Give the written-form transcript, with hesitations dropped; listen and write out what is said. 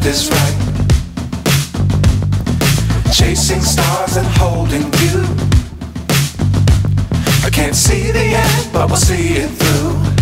is right. Chasing stars and holding you. I can't see the end, but we'll see it through.